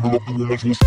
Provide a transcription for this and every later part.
Girl, up the woman's house.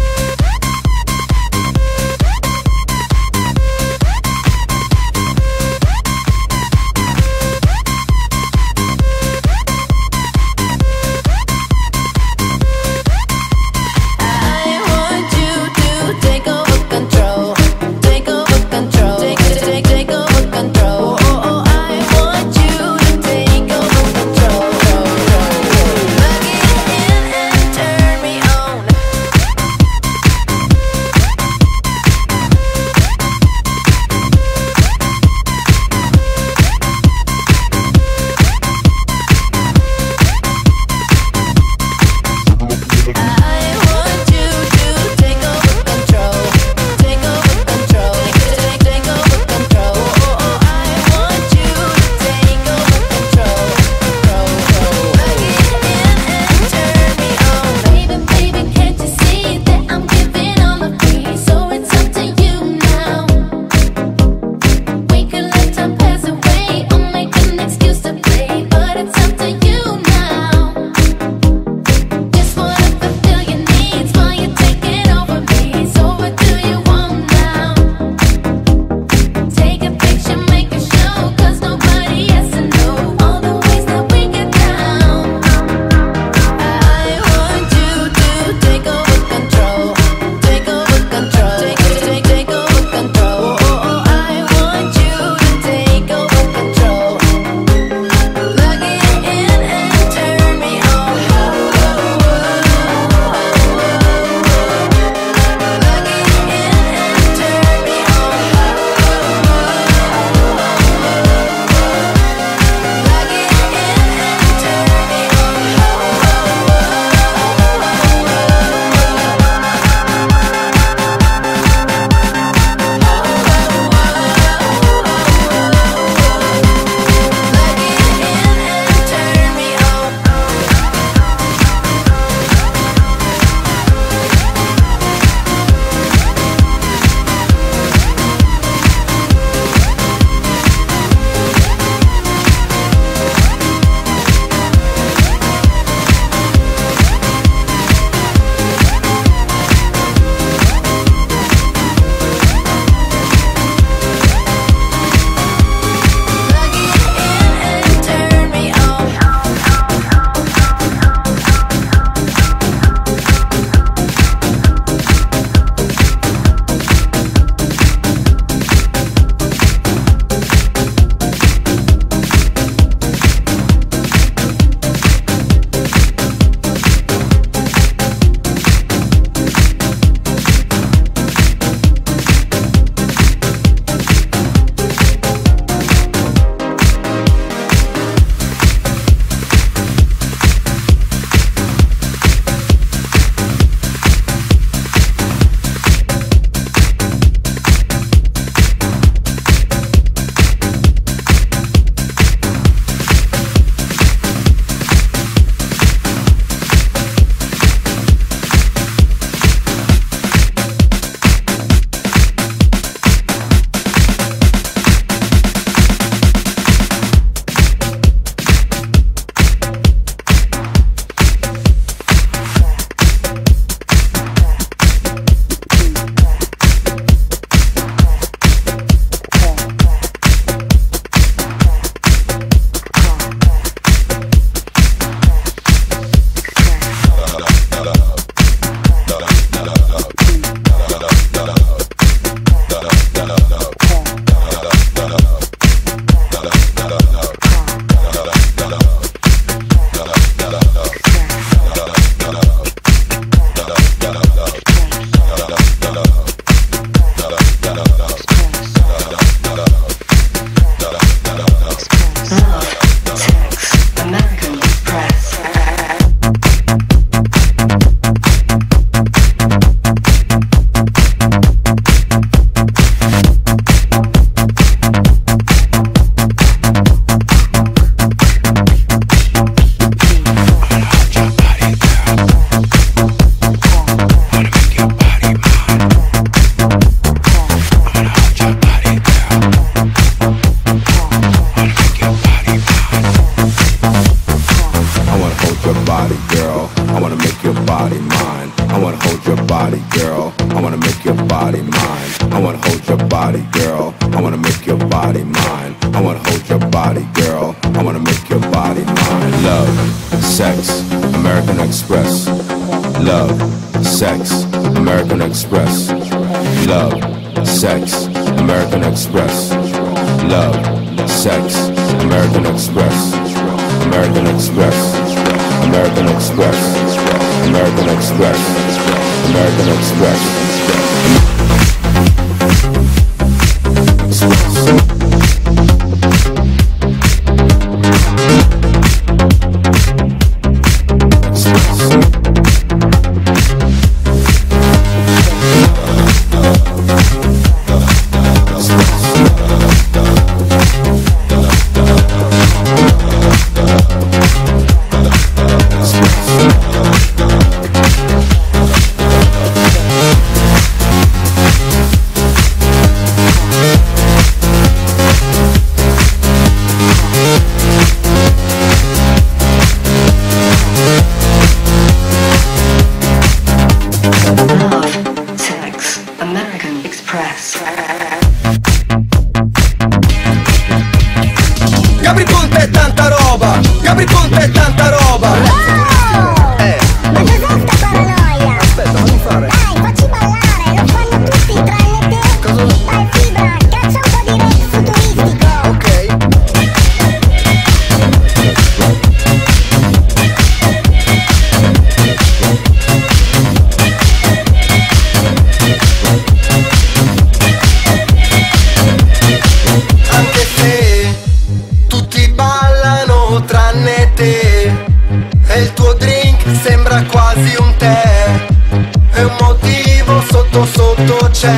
wanna make your body mine. I wanna hold your body, girl. I wanna make your body mine. I wanna hold your body, girl. I wanna make your body mine. I wanna hold your body, girl. I wanna make your body mine. Love, sex, American Express. Love, sex, American Express. Love, sex, American Express. Love, sex, American Express. American Express. American Express. American Express. American Express. Gabry Ponte è tanta roba, Gabry Ponte è tanta roba. Ma cos'è sta paranoia? Aspetta, non fare. Dai, facci ballare, lo fanno tutti tranne te. Cosa? Dai fibra, caccia un po' di rap futuristico. Ok. Anche se tutti ballano tranne te, e il tuo drink sembra quasi un tè, e un motivo sotto sotto c'è,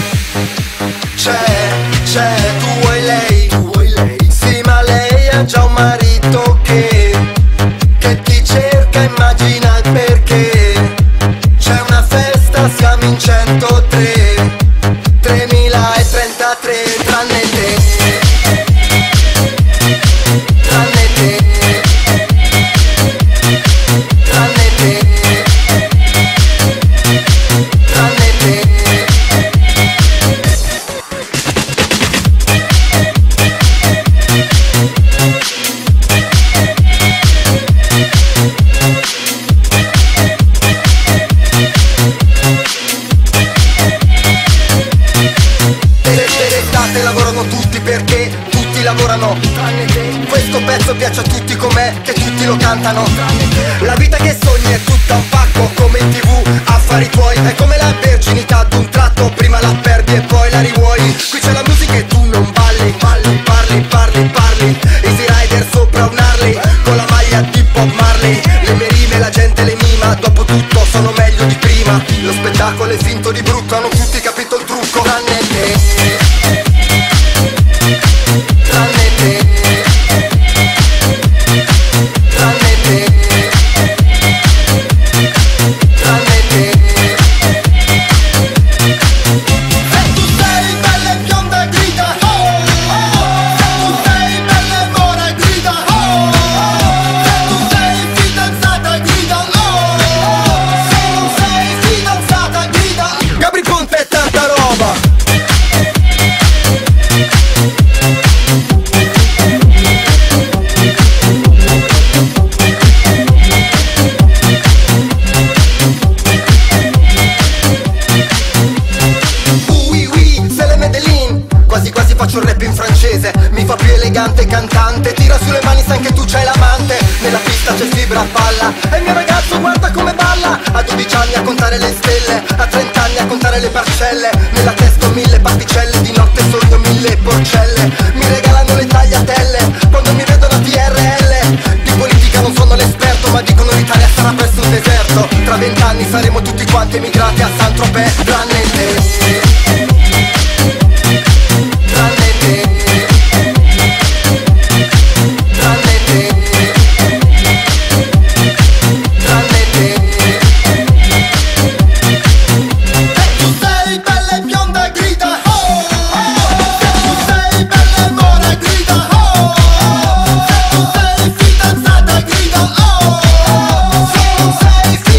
tu vuoi lei, sì ma lei ha già un marito che ti cerca, immagina il perché, c'è una festa, siamo in 103, 3033, tranne te, tranne te, tranne te, tranne te. L'estate lavorano tutti perché tutti lavorano tranne te. Questo pezzo piace a tutti com'è, che tutti lo cantano tranne te. La vita che sogni è tutta un pacco, come in TV, affari tuoi. È come la verginità d'un tratto, prima la perdi e poi la rivuoi. Qui c'è la musica e tu non balli, parli. Easy Rider sopra un Harley, con la maglia di Bob Marley. Le mie rime la gente le mima, dopo tutto sono meglio di prima. Lo spettacolo è finto di brutto, hanno tutti capito il trucco, tranne te, tranne te, tranne te, tranne te. Se tu sei bella e bionda grida oh, se tu sei bella e mora grida oh, se tu sei fidanzata grida oh, se non sei fidanzata grida. Gabry Ponte è tanta roba. Quasi quasi faccio il rap in francese, mi fa più elegante cantante. Tira sulle mani se anche tu c'hai l'amante. Nella pista c'è fibra, balla, e il mio ragazzo guarda come balla. A 12 anni a contare le stelle, a 30 anni a contare le parcelle. Nella testa ho 1000 particelle, di notte sogno 1000 porcelle. Mi regalano le tagliatelle, quando mi vedono a TRL. Di politica non sono l'esperto, ma dicono l'Italia sarà presto un deserto. Tra 20 anni saremo tutti quanti emigrati a Saint-Tropez, tranne te. Tranne te, tranne te, tranne te. Se tu sei bella e bionda grida oh, se tu sei bella e mora grida oh, se tu sei fidanzata grida oh, se non sei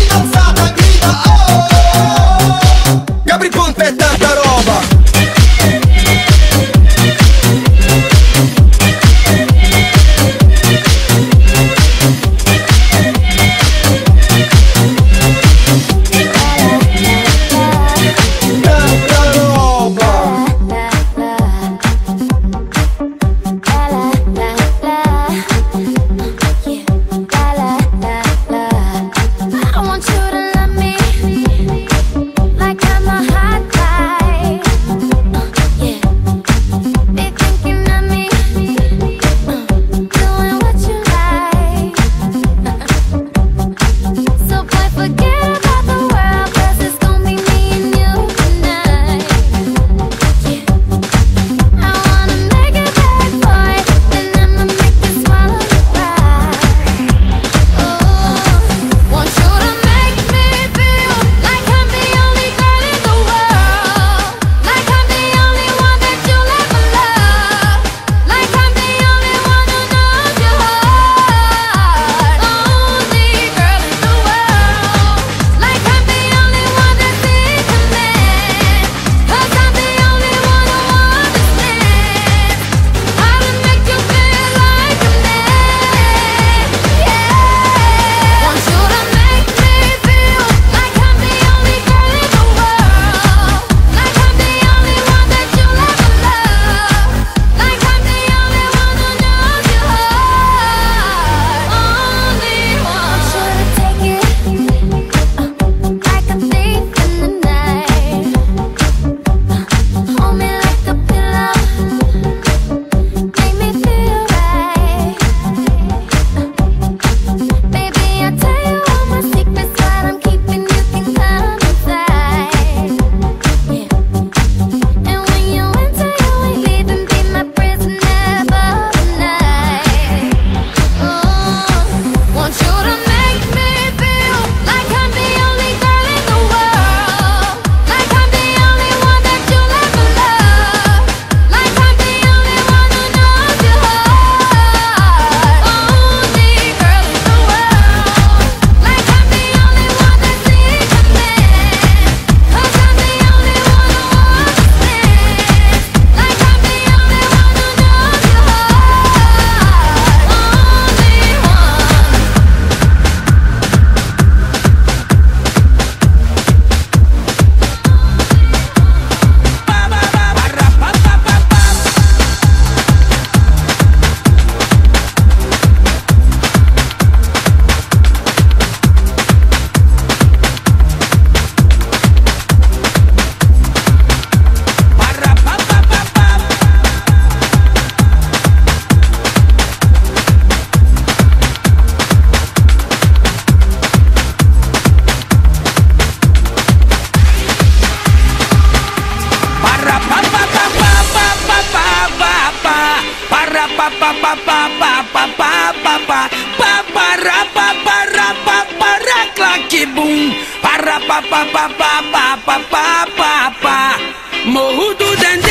Morro do Dente.